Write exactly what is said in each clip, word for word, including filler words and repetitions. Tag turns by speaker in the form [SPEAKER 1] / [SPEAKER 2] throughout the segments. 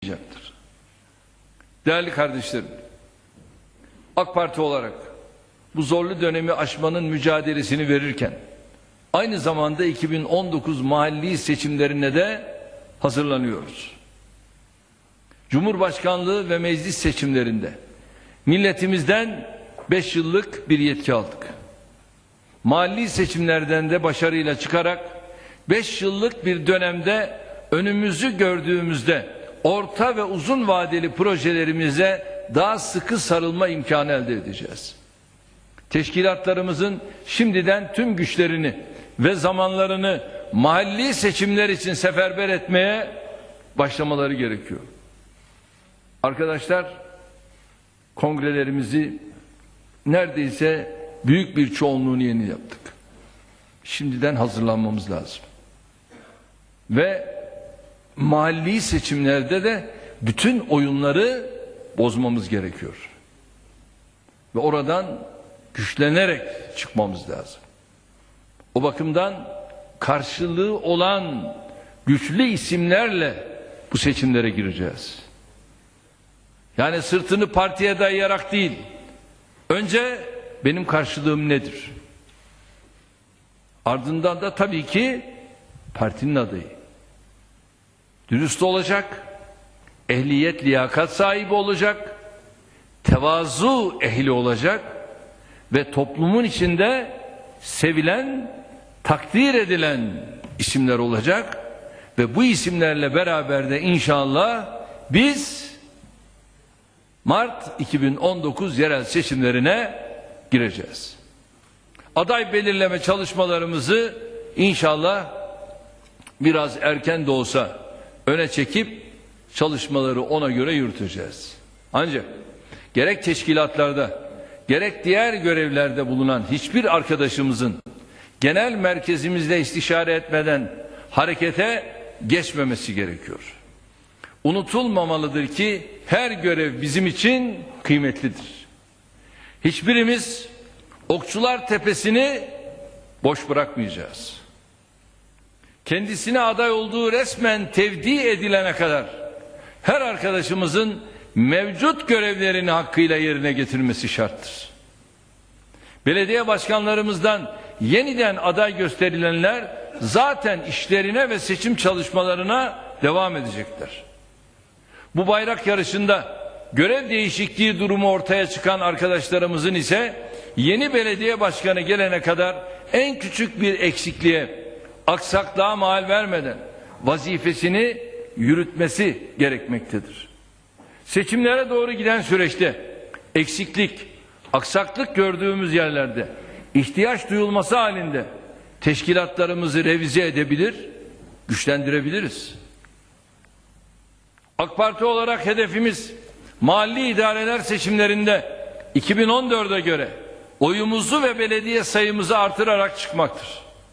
[SPEAKER 1] olacaktır. Değerli kardeşlerim, AK Parti olarak bu zorlu dönemi aşmanın mücadelesini verirken aynı zamanda iki bin on dokuz mahalli seçimlerine de hazırlanıyoruz. Cumhurbaşkanlığı ve meclis seçimlerinde milletimizden beş yıllık bir yetki aldık. Mahalli seçimlerden de başarıyla çıkarak beş yıllık bir dönemde önümüzü gördüğümüzde orta ve uzun vadeli projelerimize daha sıkı sarılma imkanı elde edeceğiz. Teşkilatlarımızın şimdiden tüm güçlerini ve zamanlarını mahalli seçimler için seferber etmeye başlamaları gerekiyor. Arkadaşlar, kongrelerimizi neredeyse büyük bir çoğunluğunu yeni yaptık. Şimdiden hazırlanmamız lazım. Ve mahalli seçimlerde de bütün oyunları bozmamız gerekiyor. Ve oradan güçlenerek çıkmamız lazım. O bakımdan karşılığı olan güçlü isimlerle bu seçimlere gireceğiz. Yani sırtını partiye dayayarak değil, önce benim karşılığım nedir? Ardından da tabii ki partinin adayı. Dürüst olacak, ehliyet, liyakat sahibi olacak, tevazu ehli olacak ve toplumun içinde sevilen, takdir edilen isimler olacak ve bu isimlerle beraber de inşallah biz Mart iki bin on dokuz yerel seçimlerine gireceğiz. Aday belirleme çalışmalarımızı inşallah biraz erken de olsa öne çekip çalışmaları ona göre yürüteceğiz. Ancak gerek teşkilatlarda gerek diğer görevlerde bulunan hiçbir arkadaşımızın genel merkezimizle istişare etmeden harekete geçmemesi gerekiyor. Unutulmamalıdır ki her görev bizim için kıymetlidir. Hiçbirimiz Okçular Tepesi'ni boş bırakmayacağız. Kendisine aday olduğu resmen tevdi edilene kadar her arkadaşımızın mevcut görevlerini hakkıyla yerine getirmesi şarttır. Belediye başkanlarımızdan yeniden aday gösterilenler zaten işlerine ve seçim çalışmalarına devam edecekler. Bu bayrak yarışında görev değişikliği durumu ortaya çıkan arkadaşlarımızın ise yeni belediye başkanı gelene kadar en küçük bir eksikliğe, aksaklığa mahal vermeden vazifesini yürütmesi gerekmektedir. Seçimlere doğru giden süreçte eksiklik, aksaklık gördüğümüz yerlerde ihtiyaç duyulması halinde teşkilatlarımızı revize edebilir, güçlendirebiliriz. AK Parti olarak hedefimiz mahalli idareler seçimlerinde iki bin on dörde göre oyumuzu ve belediye sayımızı artırarak çıkmaktır.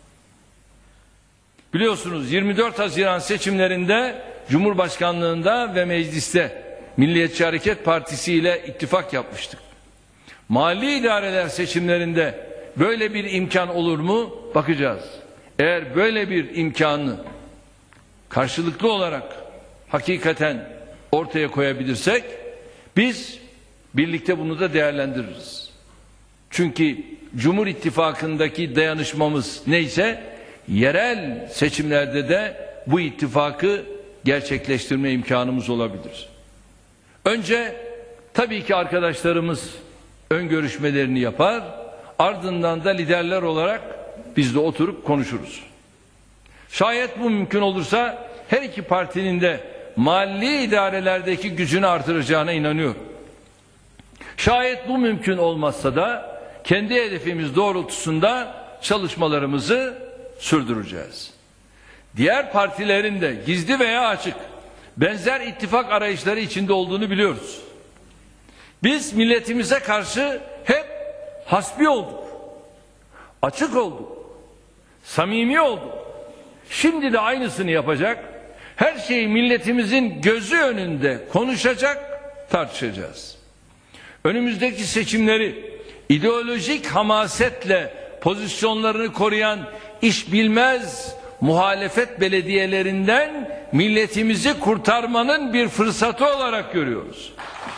[SPEAKER 1] Biliyorsunuz yirmi dört Haziran seçimlerinde Cumhurbaşkanlığında ve mecliste Milliyetçi Hareket Partisi ile ittifak yapmıştık. Mahalli idareler seçimlerinde böyle bir imkan olur mu? Bakacağız. Eğer böyle bir imkanı karşılıklı olarak hakikaten ortaya koyabilirsek biz birlikte bunu da değerlendiririz. Çünkü Cumhur İttifakı'ndaki dayanışmamız neyse yerel seçimlerde de bu ittifakı gerçekleştirme imkanımız olabilir. Önce tabii ki arkadaşlarımız ön görüşmelerini yapar, ardından da liderler olarak biz de oturup konuşuruz. Şayet bu mümkün olursa her iki partinin de mahalli idarelerdeki gücünü artıracağına inanıyorum. Şayet bu mümkün olmazsa da kendi hedefimiz doğrultusunda çalışmalarımızı sürdüreceğiz. Diğer partilerin de gizli veya açık benzer ittifak arayışları içinde olduğunu biliyoruz. Biz milletimize karşı hep hasbi olduk, açık olduk, samimi olduk. Şimdi de aynısını yapacak, her şeyi milletimizin gözü önünde konuşacak, tartışacağız. Önümüzdeki seçimleri ideolojik hamasetle pozisyonlarını koruyan iş bilmez muhalefet belediyelerinden milletimizi kurtarmanın bir fırsatı olarak görüyoruz.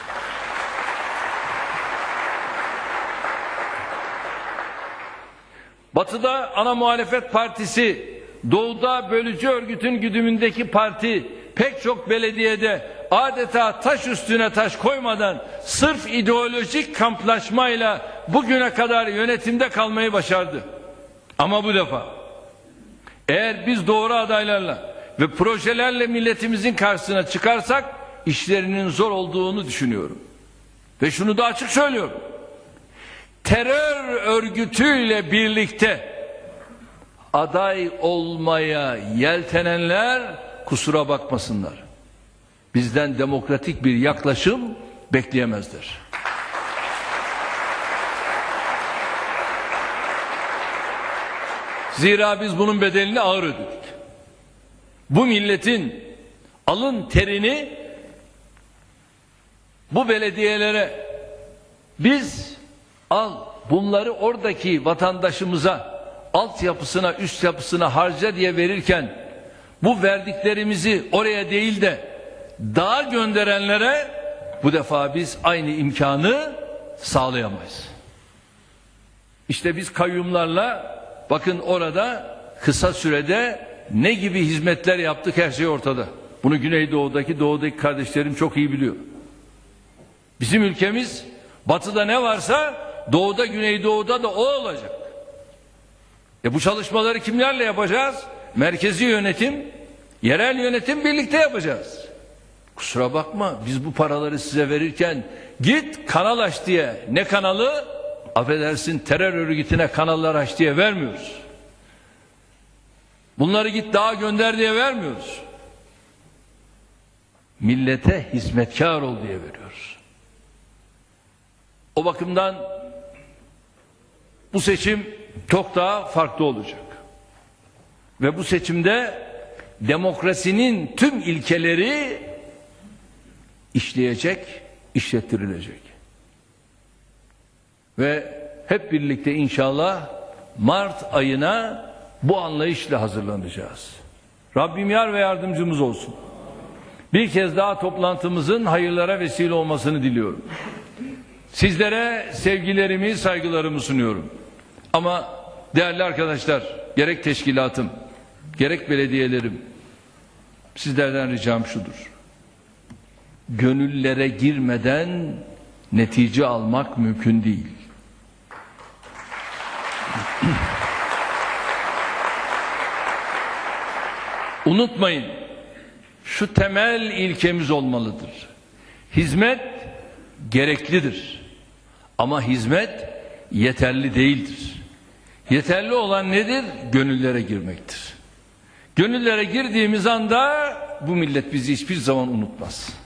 [SPEAKER 1] Batı'da ana muhalefet partisi, doğuda bölücü örgütün güdümündeki parti pek çok belediyede adeta taş üstüne taş koymadan sırf ideolojik kamplaşmayla bugüne kadar yönetimde kalmayı başardı. Ama bu defa eğer biz doğru adaylarla ve projelerle milletimizin karşısına çıkarsak işlerinin zor olduğunu düşünüyorum. Ve şunu da açık söylüyorum. Terör örgütüyle birlikte aday olmaya yeltenenler kusura bakmasınlar. Bizden demokratik bir yaklaşım bekleyemezler. Zira biz bunun bedelini ağır ödedik. Bu milletin alın terini bu belediyelere biz al bunları oradaki vatandaşımıza altyapısına, üst yapısına harca diye verirken bu verdiklerimizi oraya değil de dağa gönderenlere bu defa biz aynı imkanı sağlayamayız. İşte biz kayyumlarla bakın orada kısa sürede ne gibi hizmetler yaptık, her şey ortada. Bunu Güneydoğu'daki, doğudaki kardeşlerim çok iyi biliyor. Bizim ülkemiz batıda ne varsa doğuda, Güneydoğu'da da o olacak. E bu çalışmaları kimlerle yapacağız? Merkezi yönetim, yerel yönetim birlikte yapacağız. Kusura bakma, biz bu paraları size verirken git kanal aç diye, ne kanalı? Affedersin, terör örgütüne kanallar aç diye vermiyoruz. Bunları git dağa gönder diye vermiyoruz. Millete hizmetkar ol diye veriyoruz. O bakımdan bu seçim çok daha farklı olacak. Ve bu seçimde demokrasinin tüm ilkeleri işleyecek, işlettirilecek. Ve hep birlikte inşallah Mart ayına bu anlayışla hazırlanacağız. Rabbim yar ve yardımcımız olsun. Bir kez daha toplantımızın hayırlara vesile olmasını diliyorum. Sizlere sevgilerimi, saygılarımı sunuyorum. Ama değerli arkadaşlar, gerek teşkilatım, gerek belediyelerim, sizlerden ricam şudur. Gönüllere girmeden netice almak mümkün değil. Unutmayın, şu temel ilkemiz olmalıdır. Hizmet gereklidir. Ama hizmet yeterli değildir. Yeterli olan nedir? Gönüllere girmektir. Gönüllere girdiğimiz anda bu millet bizi hiçbir zaman unutmaz.